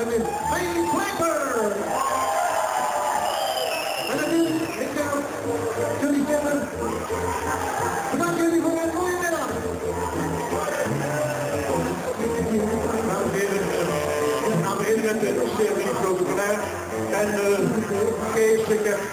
en is Bailey Klepper. En natuurlijk, ik zeg jullie kennen. Bedankt jullie voor een mooie middag. We gaan beginnen met de serie protocolair. En Kees, ik heb...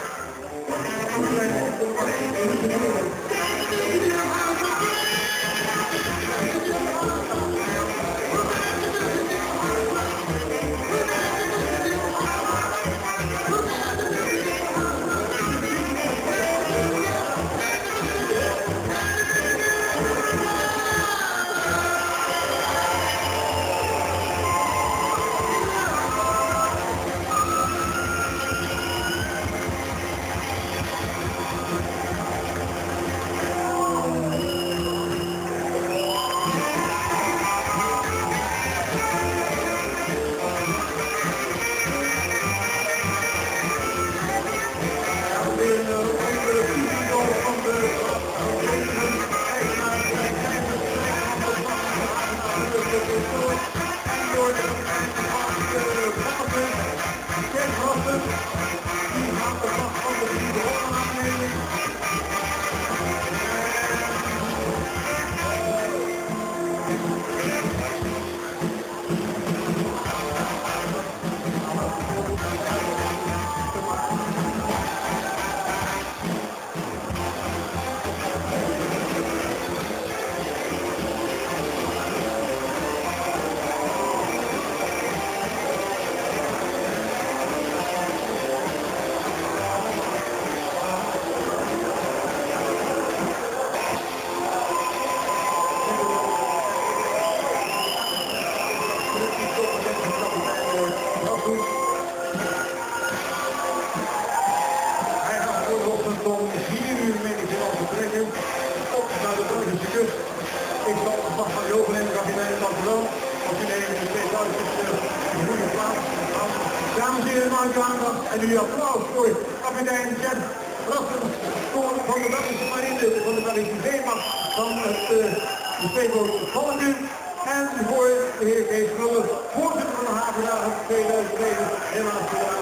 Dames en heren, maak uw aandacht en uw applaus voor kapitein Jet Rassen van de Belgische marine, van de Belgische zeemacht van de speelboot Valken. En voor de heer Kees Kruller, voorzitter van de Havendagen 2009, helaas